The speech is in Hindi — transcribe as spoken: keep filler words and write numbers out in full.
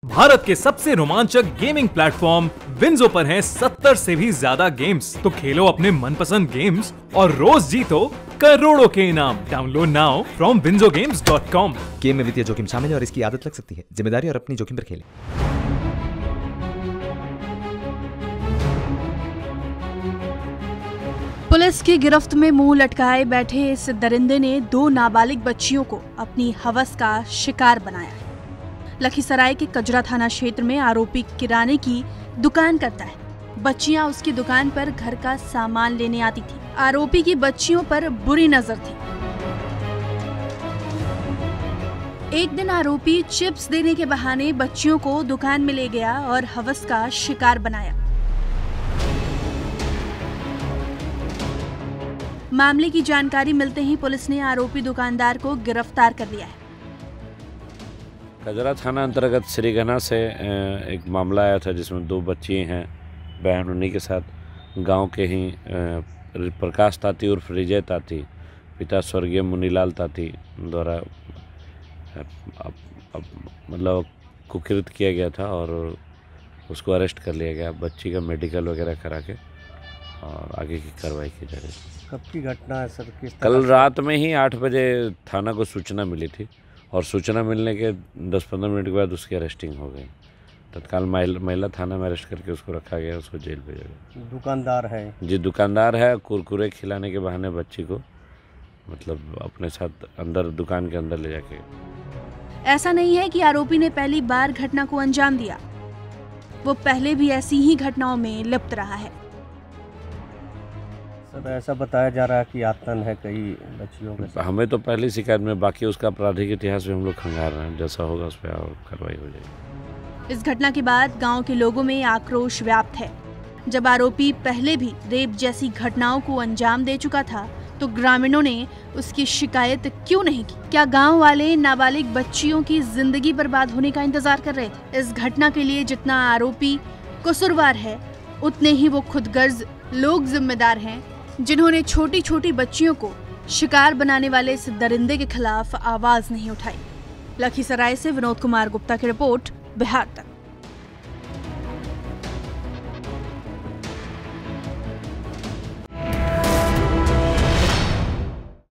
भारत के सबसे रोमांचक गेमिंग प्लेटफॉर्म विंजो पर हैं सत्तर से भी ज्यादा गेम्स। तो खेलो अपने मनपसंद गेम्स और रोज जीतो करोड़ों के इनाम। Download now from Winzo games dot com. Game में वित्तीय जोखिम शामिल है और इसकी आदत लग सकती है। जिम्मेदारी और अपनी जोखिम पर खेलें। पुलिस की गिरफ्त में मुंह लटकाए बैठे इस दरिंदे ने दो नाबालिग बच्चियों को अपनी हवस का शिकार बनाया है। लखीसराय के कजरा थाना क्षेत्र में आरोपी किराने की दुकान करता है। बच्चियां उसकी दुकान पर घर का सामान लेने आती थी। आरोपी की बच्चियों पर बुरी नजर थी। एक दिन आरोपी चिप्स देने के बहाने बच्चियों को दुकान में ले गया और हवस का शिकार बनाया। मामले की जानकारी मिलते ही पुलिस ने आरोपी दुकानदार को गिरफ्तार कर लिया है। कजरा थाना अंतर्गत श्रीगना से एक मामला आया था जिसमें दो बच्ची हैं, बहन उन्हीं के साथ गांव के ही प्रकाश ताती उर्फ विजय ताती, पिता स्वर्गीय मुनीलाल ताती द्वारा अब, अब, मतलब कुकृत किया गया था और उसको अरेस्ट कर लिया गया। बच्ची का मेडिकल वगैरह करा के और आगे की कार्रवाई की जा रही है। कब की घटना है सर? किस कल रात में ही आठ बजे थाना को सूचना मिली थी और सूचना मिलने के दस पंद्रह मिनट के बाद उसकी अरेस्टिंग हो गई। तत्काल महिला थाना में अरेस्ट करके उसको रखा गया, उसको जेल भेजा गया। दुकानदार है जी, दुकानदार है। कुरकुरे खिलाने के बहाने बच्ची को मतलब अपने साथ अंदर दुकान के अंदर ले जाके। ऐसा नहीं है कि आरोपी ने पहली बार घटना को अंजाम दिया, वो पहले भी ऐसी ही घटनाओं में लिप्त रहा है। सर, ऐसा बताया जा रहा है कि आतंक है कई बच्चियों के। हमें तो पहली शिकायत में, बाकी उसका आपराधिक इतिहास भी हम लोग खंगाल रहे हैं। जैसा होगा उस पर कार्रवाई हो जाएगी। इस घटना के बाद गांव के लोगों में आक्रोश व्याप्त है। जब आरोपी पहले भी रेप जैसी घटनाओं को अंजाम दे चुका था तो ग्रामीणों ने उसकी शिकायत क्यों नहीं की? क्या गांव वाले नाबालिग बच्चियों की जिंदगी बर्बाद होने का इंतजार कर रहे थे? इस घटना के लिए जितना आरोपी कसूरवार है, उतने ही वो खुदगर्ज लोग जिम्मेदार हैं जिन्होंने छोटी छोटी बच्चियों को शिकार बनाने वाले इस दरिंदे के खिलाफ आवाज नहीं उठाई। लखीसराय से विनोद कुमार गुप्ता की रिपोर्ट, बिहार तक।